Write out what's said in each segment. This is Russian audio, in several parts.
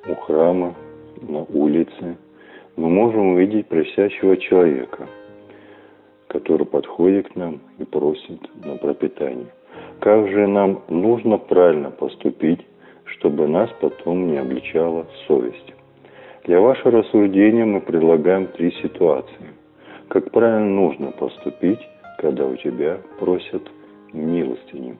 у храма, на улице, мы можем увидеть просящего человека, который подходит к нам и просит на пропитание. Как же нам нужно правильно поступить, чтобы нас потом не обличала совесть? Для вашего рассуждения мы предлагаем 3 ситуации. Как правильно нужно поступить, когда у тебя просят милостыню?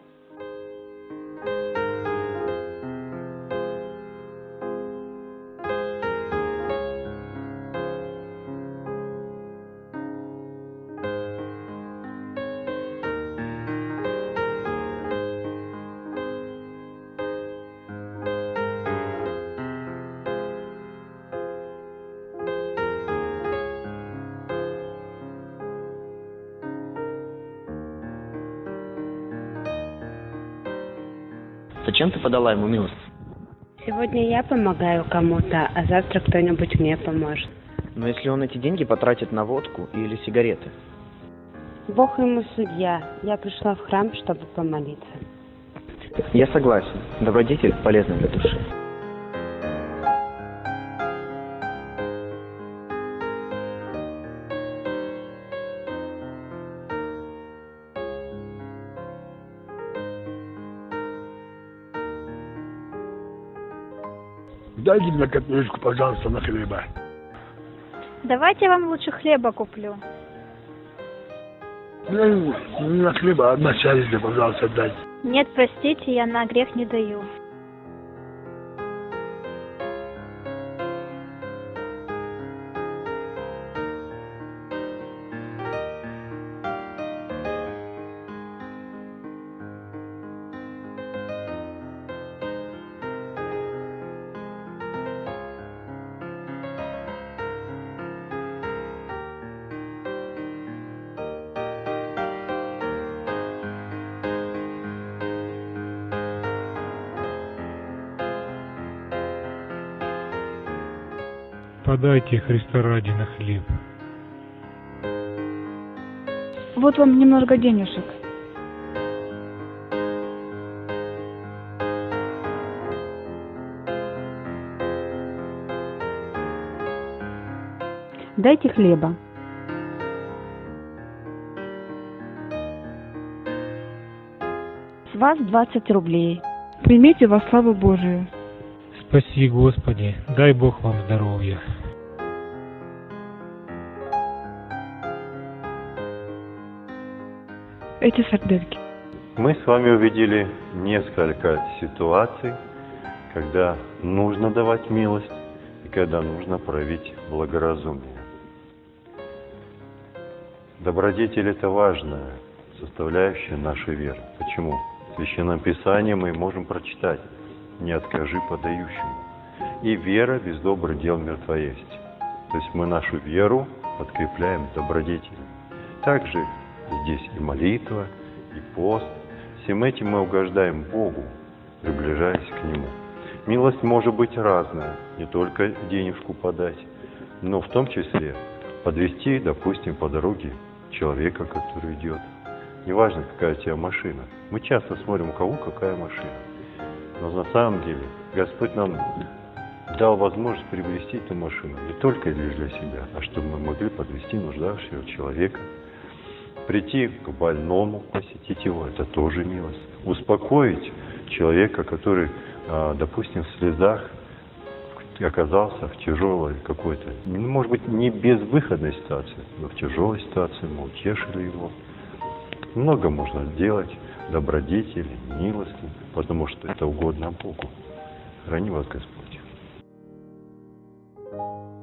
Зачем ты подала ему милость? Сегодня я помогаю кому-то, а завтра кто-нибудь мне поможет. Но если он эти деньги потратит на водку или сигареты? Бог ему судья. Я пришла в храм, чтобы помолиться. Я согласен. Добродетель полезна для души. Дайте мне копеечку, пожалуйста, на хлеба. Давайте я вам лучше хлеба куплю. На хлеба 1 часть, пожалуйста, дайте. Нет, простите, я на грех не даю. Подайте Христа ради на хлеб. Вот вам немного денежек. Дайте хлеба. С вас 20 рублей. Примите во славу Божию. Спаси, Господи, дай Бог вам здоровья. Эти сардельки. Мы с вами увидели несколько ситуаций, когда нужно давать милость и когда нужно проявить благоразумие. Добродетель – это важная составляющая нашей веры. Почему? В Священном Писании мы можем прочитать: «Не откажи подающему, и вера без добрых дел мертва есть». То есть мы нашу веру подкрепляем добродетелем. Также здесь и молитва, и пост. Всем этим мы угождаем Богу, приближаясь к Нему. Милость может быть разная, не только денежку подать, но в том числе подвести, допустим, по дороге человека, который идет. Неважно, какая у тебя машина. Мы часто смотрим, у кого какая машина. Но на самом деле Господь нам дал возможность приобрести эту машину не только для себя, а чтобы мы могли подвести нуждавшегося человека, прийти к больному, посетить его, это тоже милость. Успокоить человека, который, допустим, в слезах оказался в тяжелой какой-то, может быть, не безвыходной ситуации, но в тяжелой ситуации мы утешили его. Много можно сделать добродетели, милости, потому что это угодно Богу. Храни вас Господь.